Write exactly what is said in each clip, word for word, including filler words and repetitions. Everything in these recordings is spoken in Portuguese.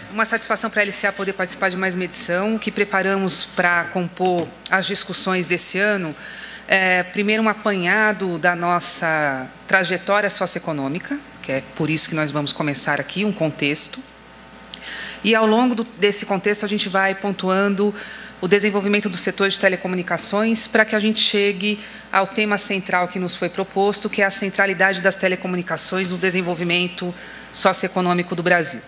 uma satisfação para a L C A poder participar de mais uma edição. O que preparamos para compor as discussões desse ano é, primeiro, um apanhado da nossa trajetória socioeconômica, que é por isso que nós vamos começar aqui, um contexto. E, ao longo do, desse contexto, a gente vai pontuando o desenvolvimento do setor de telecomunicações para que a gente chegue ao tema central que nos foi proposto, que é a centralidade das telecomunicações no desenvolvimento socioeconômico do Brasil.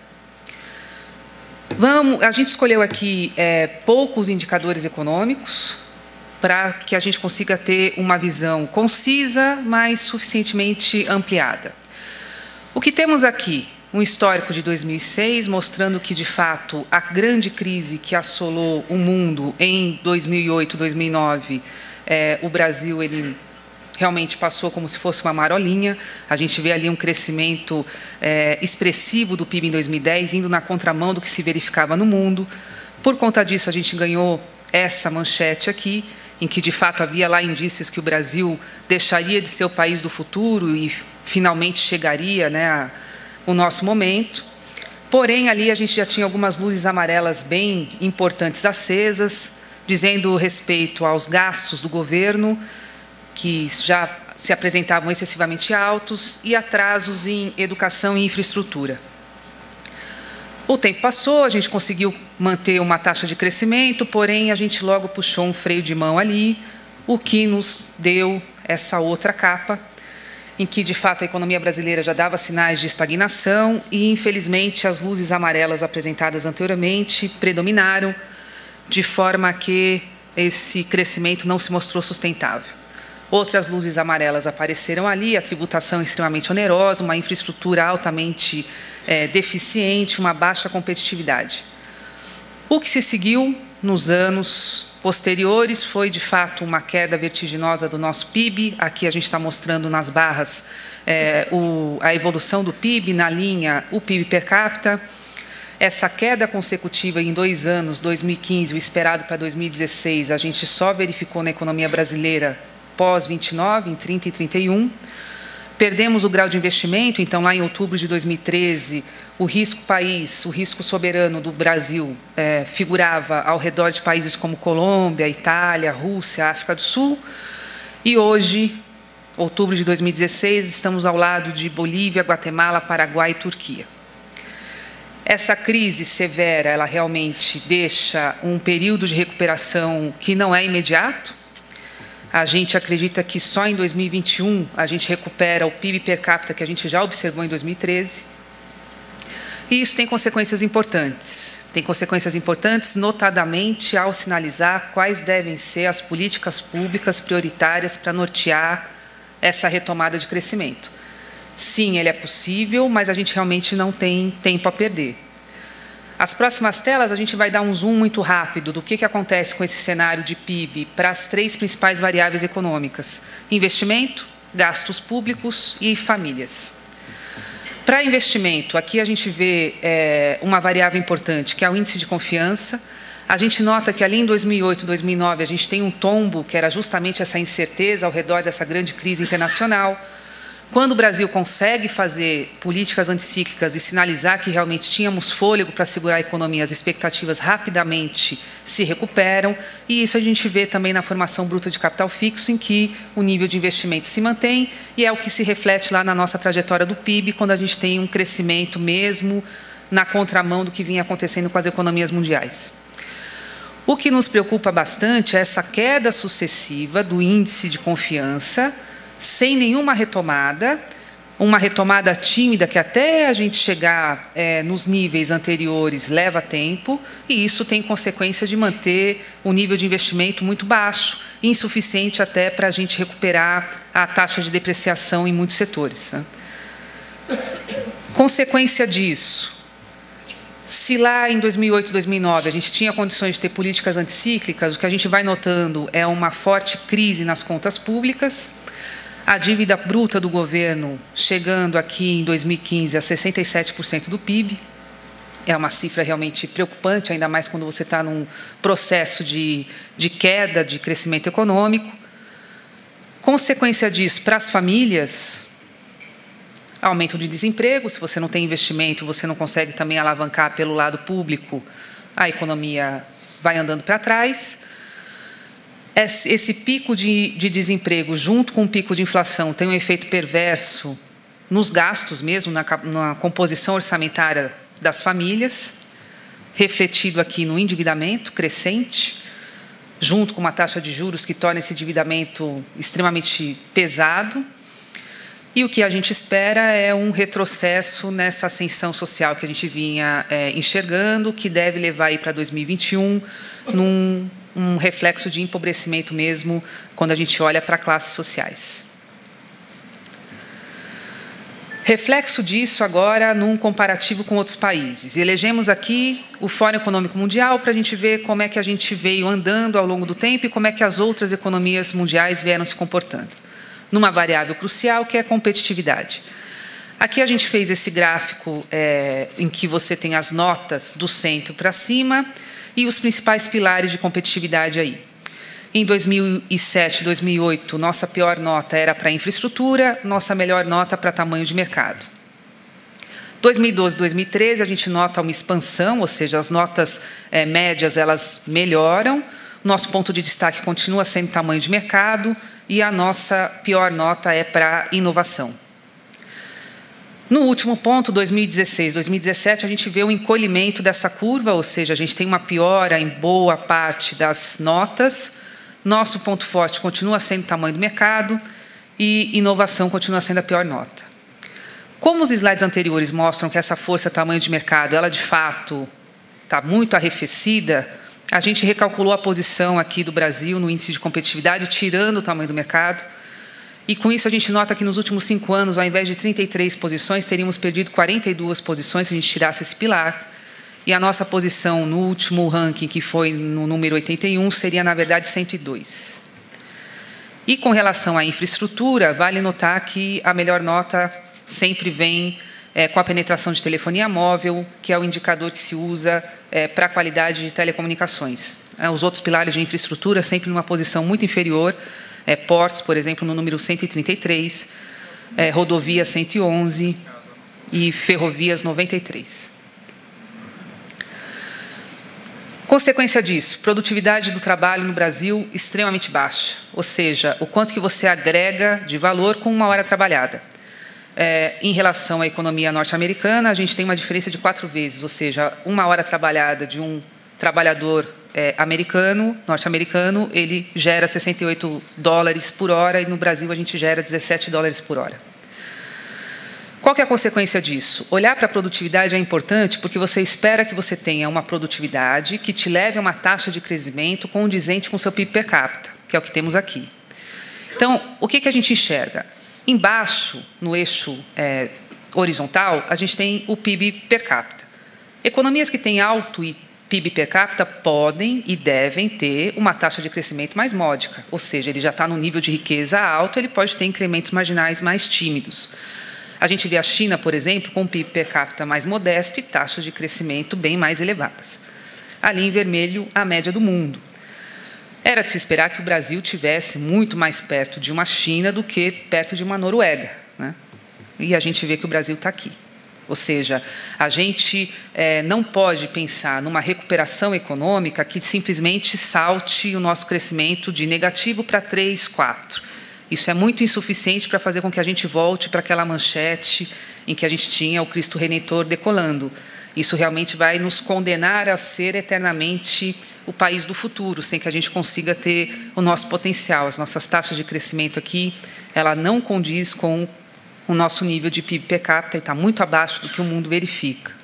Vamos, a gente escolheu aqui é, poucos indicadores econômicos para que a gente consiga ter uma visão concisa, mas suficientemente ampliada. O que temos aqui? Um histórico de dois mil e seis, mostrando que, de fato, a grande crise que assolou o mundo em dois mil e oito, dois mil e nove, é, o Brasil ele realmente passou como se fosse uma marolinha. A gente vê ali um crescimento é, expressivo do P I B em dois mil e dez, indo na contramão do que se verificava no mundo. Por conta disso, a gente ganhou essa manchete aqui, em que, de fato, havia lá indícios que o Brasil deixaria de ser o país do futuro e, finalmente, chegaria, né, a o nosso momento. Porém, ali a gente já tinha algumas luzes amarelas bem importantes acesas, dizendo respeito aos gastos do governo, que já se apresentavam excessivamente altos, e atrasos em educação e infraestrutura. O tempo passou, a gente conseguiu manter uma taxa de crescimento, porém, a gente logo puxou um freio de mão ali, o que nos deu essa outra capa, em que, de fato, a economia brasileira já dava sinais de estagnação e, infelizmente, as luzes amarelas apresentadas anteriormente predominaram, de forma que esse crescimento não se mostrou sustentável. Outras luzes amarelas apareceram ali, a tributação extremamente onerosa, uma infraestrutura altamente é, deficiente, uma baixa competitividade. O que se seguiu nos anos posteriores foi, de fato, uma queda vertiginosa do nosso P I B. Aqui a gente está mostrando nas barras é, o, a evolução do P I B, na linha o P I B per capita. Essa queda consecutiva em dois anos, dois mil e quinze, o esperado para dois mil e dezesseis, a gente só verificou na economia brasileira pós vinte e nove, em trinta e trinta e um. Perdemos o grau de investimento, então, lá em outubro de dois mil e treze, o risco país, o risco soberano do Brasil é, figurava ao redor de países como Colômbia, Itália, Rússia, África do Sul. E hoje, outubro de dois mil e dezesseis, estamos ao lado de Bolívia, Guatemala, Paraguai e Turquia. Essa crise severa, ela realmente deixa um período de recuperação que não é imediato. A gente acredita que só em dois mil e vinte e um a gente recupera o P I B per capita que a gente já observou em dois mil e treze. E isso tem consequências importantes. Tem consequências importantes, notadamente, ao sinalizar quais devem ser as políticas públicas prioritárias para nortear essa retomada de crescimento. Sim, ele é possível, mas a gente realmente não tem tempo a perder. As próximas telas, a gente vai dar um zoom muito rápido do que, que acontece com esse cenário de P I B para as três principais variáveis econômicas: investimento, gastos públicos e famílias. Para investimento, aqui a gente vê é, uma variável importante, que é o índice de confiança. A gente nota que ali em dois mil e oito, dois mil e nove, a gente tem um tombo, que era justamente essa incerteza ao redor dessa grande crise internacional. Quando o Brasil consegue fazer políticas anticíclicas e sinalizar que realmente tínhamos fôlego para segurar a economia, as expectativas rapidamente se recuperam, e isso a gente vê também na formação bruta de capital fixo, em que o nível de investimento se mantém, e é o que se reflete lá na nossa trajetória do P I B, quando a gente tem um crescimento mesmo na contramão do que vinha acontecendo com as economias mundiais. O que nos preocupa bastante é essa queda sucessiva do índice de confiança, sem nenhuma retomada, uma retomada tímida que até a gente chegar é, nos níveis anteriores leva tempo, e isso tem consequência de manter o nível de investimento muito baixo, insuficiente até para a gente recuperar a taxa de depreciação em muitos setores. Né? Consequência disso, se lá em dois mil e oito, dois mil e nove a gente tinha condições de ter políticas anticíclicas, o que a gente vai notando é uma forte crise nas contas públicas. A dívida bruta do governo chegando aqui em dois mil e quinze a sessenta e sete por cento do P I B. É uma cifra realmente preocupante, ainda mais quando você está num processo de, de queda de crescimento econômico. Consequência disso para as famílias, Aumento de desemprego, se você não tem investimento, você não consegue também alavancar pelo lado público, a economia vai andando para trás. Esse pico de, de desemprego, junto com o pico de inflação, tem um efeito perverso nos gastos mesmo, na, na composição orçamentária das famílias, refletido aqui no endividamento crescente, junto com uma taxa de juros que torna esse endividamento extremamente pesado. E o que a gente espera é um retrocesso nessa ascensão social que a gente vinha é, enxergando, que deve levar aí para dois mil e vinte e um num um reflexo de empobrecimento mesmo, quando a gente olha para classes sociais. Reflexo disso agora num comparativo com outros países. Elegemos aqui o Fórum Econômico Mundial para a gente ver como é que a gente veio andando ao longo do tempo e como é que as outras economias mundiais vieram se comportando, numa variável crucial, que é a competitividade. Aqui a gente fez esse gráfico é, em que você tem as notas do centro para cima e os principais pilares de competitividade aí. Em dois mil e sete, dois mil e oito, nossa pior nota era para infraestrutura, nossa melhor nota para tamanho de mercado. dois mil e doze, dois mil e treze, a gente nota uma expansão, ou seja, as notas é, médias elas melhoram, nosso ponto de destaque continua sendo tamanho de mercado, e a nossa pior nota é para inovação. No último ponto, dois mil e dezesseis, dois mil e dezessete, a gente vê o encolhimento dessa curva, ou seja, a gente tem uma piora em boa parte das notas, nosso ponto forte continua sendo o tamanho do mercado e inovação continua sendo a pior nota. Como os slides anteriores mostram que essa força tamanho de mercado, ela de fato está muito arrefecida, a gente recalculou a posição aqui do Brasil no índice de competitividade, tirando o tamanho do mercado. E, com isso, a gente nota que, nos últimos cinco anos, ao invés de trinta e três posições, teríamos perdido quarenta e duas posições se a gente tirasse esse pilar. E a nossa posição no último ranking, que foi no número oitenta e um, seria, na verdade, cento e dois. E, com relação à infraestrutura, vale notar que a melhor nota sempre vem É, com a penetração de telefonia móvel, que é o indicador que se usa é, para a qualidade de telecomunicações. É, os outros pilares de infraestrutura sempre numa posição muito inferior, é, portos, por exemplo, no número cento e trinta e três, é, rodovias cento e onze e ferrovias noventa e três. Consequência disso, produtividade do trabalho no Brasil extremamente baixa, ou seja, o quanto que você agrega de valor com uma hora trabalhada. É, em relação à economia norte-americana, a gente tem uma diferença de quatro vezes, ou seja, uma hora trabalhada de um trabalhador é, americano, norte-americano, ele gera sessenta e oito dólares por hora e no Brasil a gente gera dezessete dólares por hora. Qual que é a consequência disso? Olhar para a produtividade é importante porque você espera que você tenha uma produtividade que te leve a uma taxa de crescimento condizente com o seu P I B per capita, que é o que temos aqui. Então, o que, que a gente enxerga? Embaixo, no eixo é, horizontal, a gente tem o P I B per capita. Economias que têm alto P I B per capita podem e devem ter uma taxa de crescimento mais módica, ou seja, ele já está no nível de riqueza alto, ele pode ter incrementos marginais mais tímidos. A gente vê a China, por exemplo, com um P I B per capita mais modesto e taxas de crescimento bem mais elevadas. Ali em vermelho, a média do mundo. Era de se esperar que o Brasil tivesse muito mais perto de uma China do que perto de uma Noruega, né? E a gente vê que o Brasil está aqui. Ou seja, a gente é, não pode pensar numa recuperação econômica que simplesmente salte o nosso crescimento de negativo para três, quatro. Isso é muito insuficiente para fazer com que a gente volte para aquela manchete em que a gente tinha o Cristo Redentor decolando. Isso realmente vai nos condenar a ser eternamente o país do futuro, sem que a gente consiga ter o nosso potencial. As nossas taxas de crescimento aqui, ela não condiz com o nosso nível de P I B per capita e está muito abaixo do que o mundo verifica.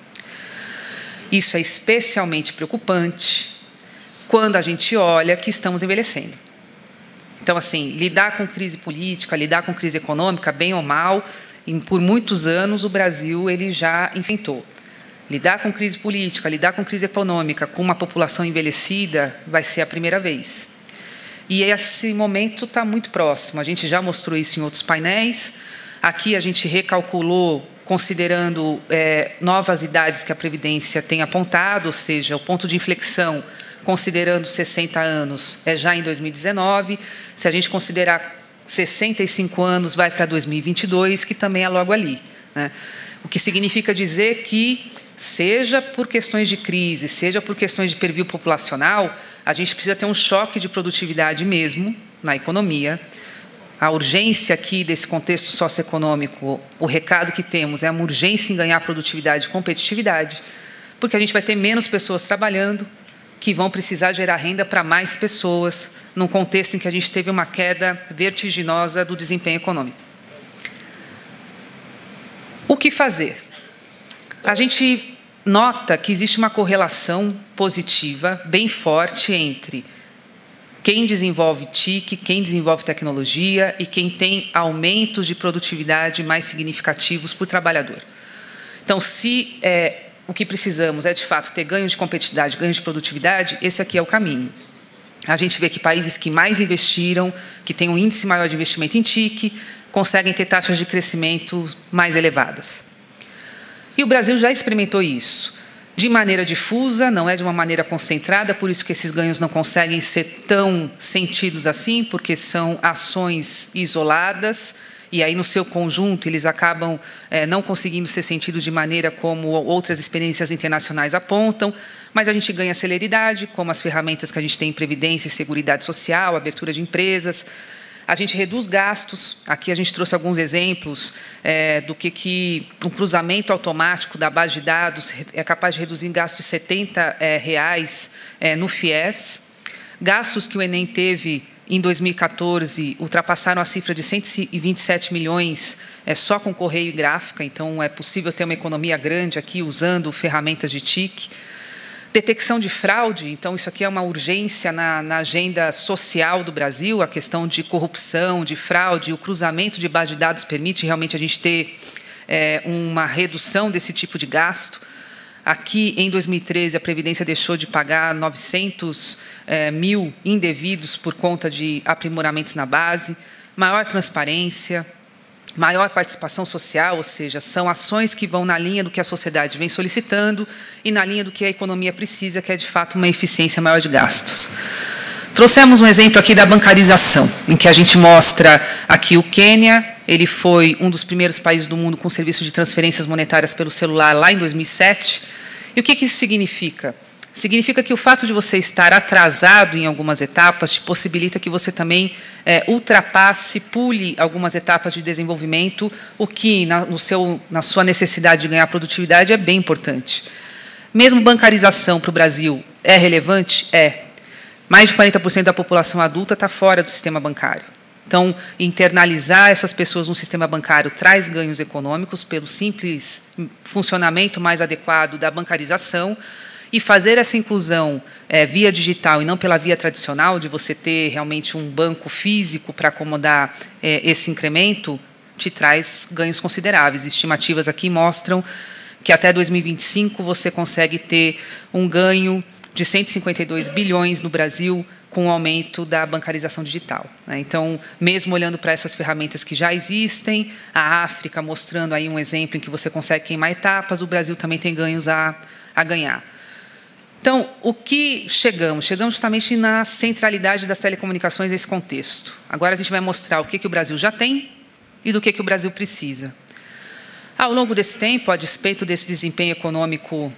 Isso é especialmente preocupante quando a gente olha que estamos envelhecendo. Então, assim, lidar com crise política, lidar com crise econômica, bem ou mal, por muitos anos o Brasil ele já enfrentou. Lidar com crise política, lidar com crise econômica, com uma população envelhecida, vai ser a primeira vez. E esse momento está muito próximo. A gente já mostrou isso em outros painéis. Aqui a gente recalculou, considerando é, novas idades que a Previdência tem apontado, ou seja, o ponto de inflexão, considerando sessenta anos, é já em dois mil e dezenove. Se a gente considerar sessenta e cinco anos vai para dois mil e vinte e dois, que também é logo ali, né? O que significa dizer que, seja por questões de crise, seja por questões de perfil populacional, a gente precisa ter um choque de produtividade mesmo na economia. A urgência aqui desse contexto socioeconômico, o recado que temos é uma urgência em ganhar produtividade e competitividade, porque a gente vai ter menos pessoas trabalhando, que vão precisar gerar renda para mais pessoas, num contexto em que a gente teve uma queda vertiginosa do desempenho econômico. O que fazer? A gente nota que existe uma correlação positiva, bem forte, entre quem desenvolve T I C, quem desenvolve tecnologia e quem tem aumentos de produtividade mais significativos por trabalhador. Então, se é, o que precisamos é, de fato, ter ganhos de competitividade, ganhos de produtividade, esse aqui é o caminho. A gente vê que países que mais investiram, que têm um índice maior de investimento em T I C, conseguem ter taxas de crescimento mais elevadas. E o Brasil já experimentou isso, de maneira difusa, não é de uma maneira concentrada, por isso que esses ganhos não conseguem ser tão sentidos assim, porque são ações isoladas, e aí, no seu conjunto, eles acabam é, não conseguindo ser sentidos de maneira como outras experiências internacionais apontam, mas a gente ganha celeridade, como as ferramentas que a gente tem em Previdência e Seguridade Social, abertura de empresas. A gente reduz gastos. Aqui a gente trouxe alguns exemplos é, do que, que um cruzamento automático da base de dados é capaz de reduzir em gastos de setenta é, reais é, no FIES. Gastos que o Enem teve em dois mil e quatorze ultrapassaram a cifra de cento e vinte e sete milhões é, só com correio e gráfica, então é possível ter uma economia grande aqui usando ferramentas de T I C. Detecção de fraude, então isso aqui é uma urgência na, na agenda social do Brasil, a questão de corrupção, de fraude, o cruzamento de base de dados permite realmente a gente ter é, uma redução desse tipo de gasto. Aqui, em dois mil e treze, a Previdência deixou de pagar novecentos é, mil indevidos por conta de aprimoramentos na base, maior transparência, maior participação social, ou seja, são ações que vão na linha do que a sociedade vem solicitando e na linha do que a economia precisa, que é, de fato, uma eficiência maior de gastos. Trouxemos um exemplo aqui da bancarização, em que a gente mostra aqui o Quênia. Ele foi um dos primeiros países do mundo com serviço de transferências monetárias pelo celular lá em dois mil e sete. E o que isso significa? Significa que o fato de você estar atrasado em algumas etapas te possibilita que você também é, ultrapasse, pule algumas etapas de desenvolvimento, o que, na, no seu, na sua necessidade de ganhar produtividade, é bem importante. Mesmo bancarização para o Brasil é relevante? É. Mais de quarenta por cento da população adulta está fora do sistema bancário. Então, internalizar essas pessoas no sistema bancário traz ganhos econômicos pelo simples funcionamento mais adequado da bancarização, e fazer essa inclusão é, via digital e não pela via tradicional, de você ter realmente um banco físico para acomodar é, esse incremento, te traz ganhos consideráveis. Estimativas aqui mostram que até dois mil e vinte e cinco você consegue ter um ganho de cento e cinquenta e dois bilhões no Brasil com o aumento da bancarização digital. Então, mesmo olhando para essas ferramentas que já existem, a África mostrando aí um exemplo em que você consegue queimar etapas, o Brasil também tem ganhos a, a ganhar. Então, o que chegamos? Chegamos justamente na centralidade das telecomunicações nesse contexto. Agora a gente vai mostrar o que, que o Brasil já tem e do que, que o Brasil precisa. Ao longo desse tempo, a despeito desse desempenho econômico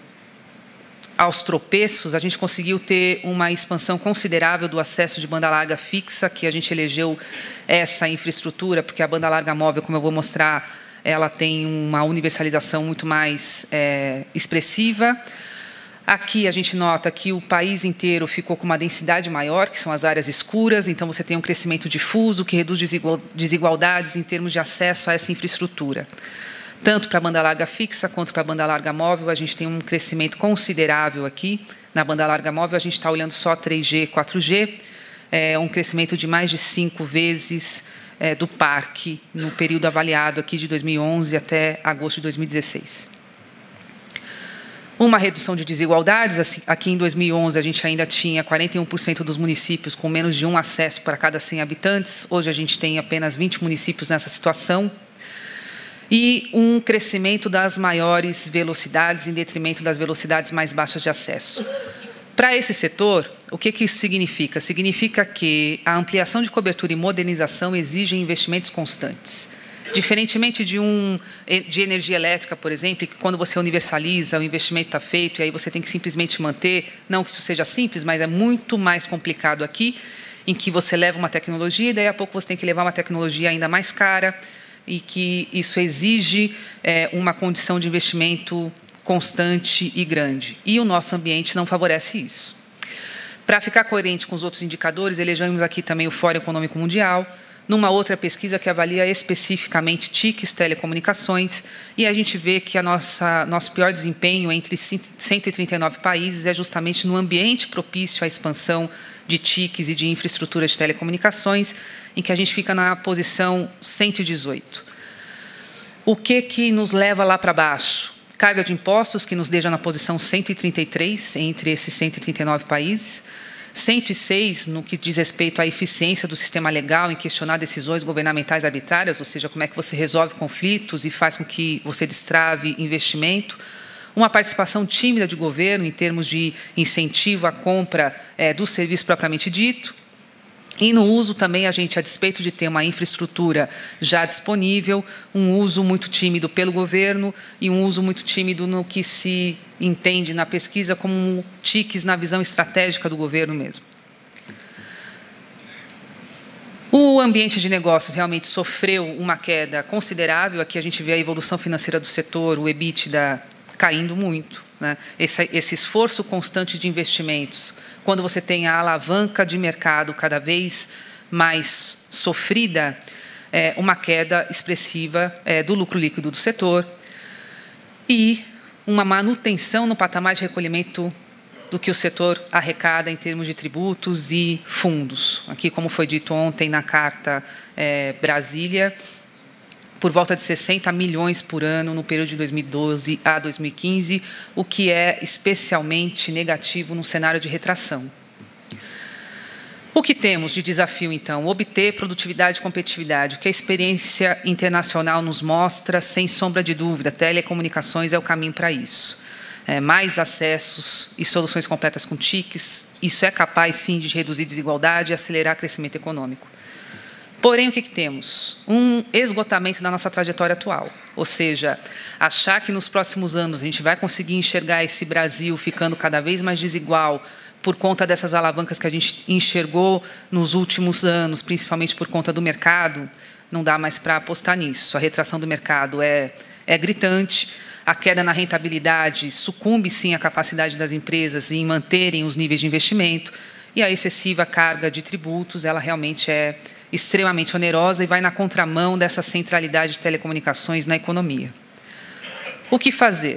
aos tropeços, a gente conseguiu ter uma expansão considerável do acesso de banda larga fixa, que a gente elegeu essa infraestrutura, porque a banda larga móvel, como eu vou mostrar, ela tem uma universalização muito mais é, expressiva. Aqui a gente nota que o país inteiro ficou com uma densidade maior, que são as áreas escuras, então você tem um crescimento difuso que reduz desigualdades em termos de acesso a essa infraestrutura. Tanto para a banda larga fixa quanto para a banda larga móvel, a gente tem um crescimento considerável aqui. Na banda larga móvel, a gente está olhando só três G, quatro G, é um crescimento de mais de cinco vezes é, do parque no período avaliado aqui de dois mil e onze até agosto de dois mil e dezesseis. Uma redução de desigualdades. Assim, aqui em dois mil e onze, a gente ainda tinha quarenta e um por cento dos municípios com menos de um acesso para cada cem habitantes. Hoje, a gente tem apenas vinte municípios nessa situação. E um crescimento das maiores velocidades em detrimento das velocidades mais baixas de acesso. Para esse setor, O que, que isso significa? Significa que a ampliação de cobertura e modernização exigem investimentos constantes. Diferentemente de, um, de energia elétrica, por exemplo, que quando você universaliza, o investimento está feito e aí você tem que simplesmente manter, não que isso seja simples, mas é muito mais complicado aqui, em que você leva uma tecnologia e daí a pouco você tem que levar uma tecnologia ainda mais cara e que isso exige é, uma condição de investimento constante e grande. E o nosso ambiente não favorece isso. Para ficar coerente com os outros indicadores, elegemos aqui também o Fórum Econômico Mundial, numa outra pesquisa que avalia especificamente T I Cs, telecomunicações, e a gente vê que a nossa, nosso pior desempenho entre cento e trinta e nove países é justamente no ambiente propício à expansão de T I Cs e de infraestrutura de telecomunicações, em que a gente fica na posição cento e dezoito. O que, que nos leva lá para baixo? Carga de impostos, que nos deixa na posição cento e trinta e três entre esses cento e trinta e nove países, cento e seis no que diz respeito à eficiência do sistema legal em questionar decisões governamentais arbitrárias, ou seja, como é que você resolve conflitos e faz com que você destrave investimento. Uma participação tímida de governo em termos de incentivo à compra é, do serviço propriamente dito. E no uso também, a gente, a despeito de ter uma infraestrutura já disponível, um uso muito tímido pelo governo e um uso muito tímido no que se entende na pesquisa como T I Cs na visão estratégica do governo mesmo. O ambiente de negócios realmente sofreu uma queda considerável. Aqui a gente vê a evolução financeira do setor, o EBITDA caindo muito, né? Esse, esse esforço constante de investimentos, quando você tem a alavanca de mercado cada vez mais sofrida, é uma queda expressiva é, do lucro líquido do setor e uma manutenção no patamar de recolhimento do que o setor arrecada em termos de tributos e fundos. Aqui, como foi dito ontem na Carta é, Brasília, por volta de sessenta milhões por ano no período de dois mil e doze a dois mil e quinze, o que é especialmente negativo no cenário de retração. O que temos de desafio, então? Obter produtividade e competitividade. O que a experiência internacional nos mostra, sem sombra de dúvida, telecomunicações é o caminho para isso. É, mais acessos e soluções completas com T I Cs, isso é capaz, sim, de reduzir desigualdade e acelerar crescimento econômico. Porém, o que, que temos? Um esgotamento da nossa trajetória atual. Ou seja, achar que nos próximos anos a gente vai conseguir enxergar esse Brasil ficando cada vez mais desigual por conta dessas alavancas que a gente enxergou nos últimos anos, principalmente por conta do mercado, não dá mais para apostar nisso. A retração do mercado é, é gritante, a queda na rentabilidade sucumbe, sim, à capacidade das empresas em manterem os níveis de investimento, e a excessiva carga de tributos, ela realmente é extremamente onerosa e vai na contramão dessa centralidade de telecomunicações na economia. O que fazer?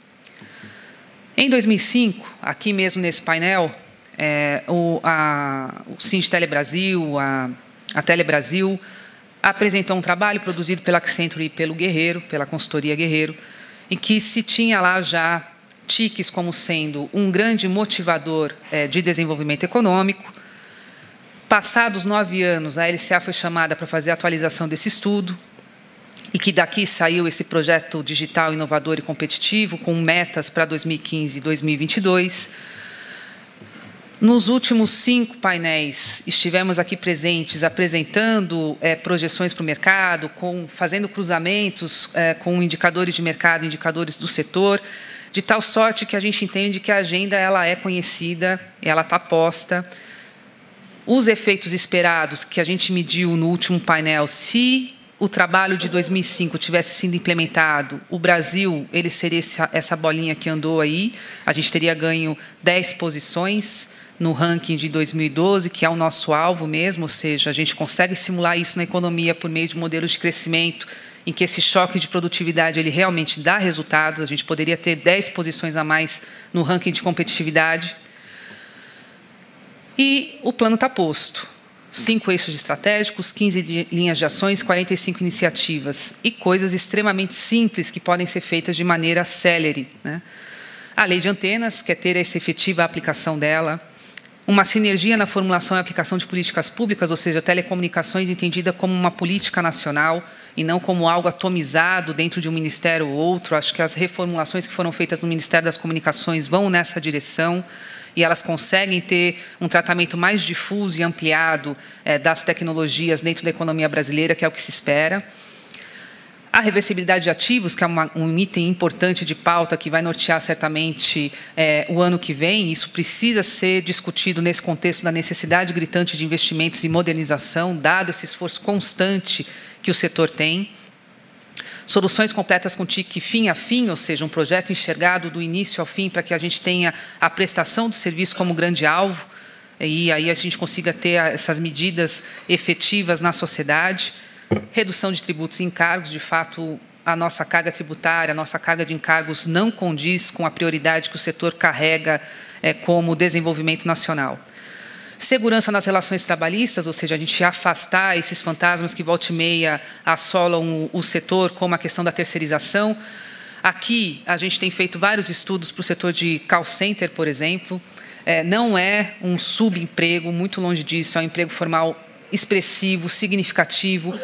Em dois mil e cinco, aqui mesmo nesse painel, é, o, a, o Sindtele Brasil, a, a Telebrasil, apresentou um trabalho produzido pela Accenture e pelo Guerreiro, pela consultoria Guerreiro, em que se tinha lá já T I Cs como sendo um grande motivador é, de desenvolvimento econômico. Passados nove anos, a L C A foi chamada para fazer a atualização desse estudo e que daqui saiu esse projeto digital inovador e competitivo com metas para dois mil e quinze e dois mil e vinte e dois. Nos últimos cinco painéis, estivemos aqui presentes apresentando é, projeções para o mercado, com, fazendo cruzamentos é, com indicadores de mercado, indicadores do setor, de tal sorte que a gente entende que a agenda ela é conhecida, ela está posta. Os efeitos esperados que a gente mediu no último painel, se o trabalho de dois mil e cinco tivesse sido implementado, o Brasil ele seria essa, essa bolinha que andou aí, a gente teria ganho dez posições no ranking de dois mil e doze, que é o nosso alvo mesmo, ou seja, a gente consegue simular isso na economia por meio de modelos de crescimento, em que esse choque de produtividade ele realmente dá resultados, a gente poderia ter dez posições a mais no ranking de competitividade. E o plano está posto. Cinco eixos estratégicos, quinze linhas de ações, quarenta e cinco iniciativas e coisas extremamente simples que podem ser feitas de maneira célere, né? A lei de antenas, quer ter essa efetiva aplicação dela. Uma sinergia na formulação e aplicação de políticas públicas, ou seja, telecomunicações entendida como uma política nacional e não como algo atomizado dentro de um ministério ou outro. Acho que as reformulações que foram feitas no Ministério das Comunicações vão nessa direção. e elas conseguem ter um tratamento mais difuso e ampliado é, das tecnologias dentro da economia brasileira, que é o que se espera. A reversibilidade de ativos, que é uma, um item importante de pauta que vai nortear certamente é, o ano que vem, isso precisa ser discutido nesse contexto da necessidade gritante de investimentos e modernização, dado esse esforço constante que o setor tem. Soluções completas com T I C fim a fim, ou seja, um projeto enxergado do início ao fim para que a gente tenha a prestação do serviço como grande alvo, e aí a gente consiga ter essas medidas efetivas na sociedade. Redução de tributos e encargos, de fato, a nossa carga tributária, a nossa carga de encargos não condiz com a prioridade que o setor carrega é, como desenvolvimento nacional. Segurança nas relações trabalhistas, ou seja, a gente afastar esses fantasmas que volta e meia assolam o, o setor, como a questão da terceirização. Aqui, a gente tem feito vários estudos para o setor de call center, por exemplo. É, não é um subemprego, muito longe disso, é um emprego formal expressivo, significativo,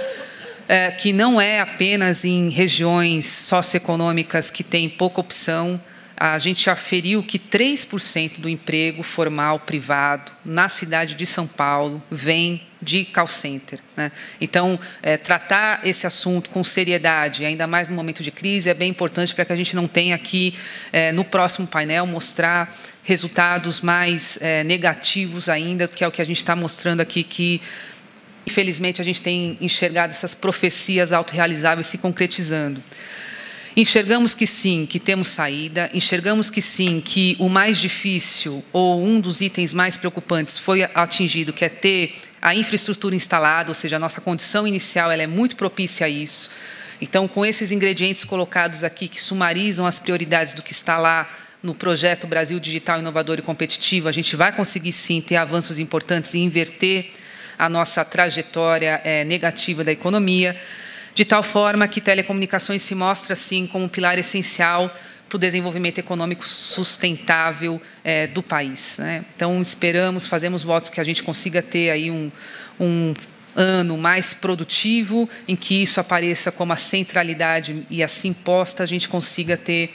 é, que não é apenas em regiões socioeconômicas que têm pouca opção. A gente aferiu que três por cento do emprego formal privado na cidade de São Paulo vem de call center, né? Então, é, tratar esse assunto com seriedade, ainda mais no momento de crise, é bem importante para que a gente não tenha aqui, é, no próximo painel, mostrar resultados mais é, negativos ainda, que é o que a gente está mostrando aqui, que infelizmente a gente tem enxergado essas profecias autorrealizáveis se concretizando. Enxergamos que sim, que temos saída, enxergamos que sim, que o mais difícil ou um dos itens mais preocupantes foi atingido, que é ter a infraestrutura instalada, ou seja, a nossa condição inicial ela é muito propícia a isso. Então, com esses ingredientes colocados aqui, que sumarizam as prioridades do que está lá no projeto Brasil Digital, Inovador e Competitivo, a gente vai conseguir sim ter avanços importantes e inverter a nossa trajetória é, negativa da economia, de tal forma que telecomunicações se mostra, sim, como um pilar essencial para o desenvolvimento econômico sustentável é, do país, né? Então, esperamos, fazemos votos que a gente consiga ter aí um, um ano mais produtivo, em que isso apareça como a centralidade e, assim posta, a gente consiga ter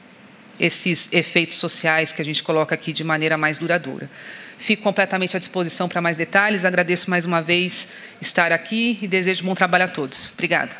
esses efeitos sociais que a gente coloca aqui de maneira mais duradoura. Fico completamente à disposição para mais detalhes. Agradeço mais uma vez estar aqui e desejo bom trabalho a todos. Obrigada.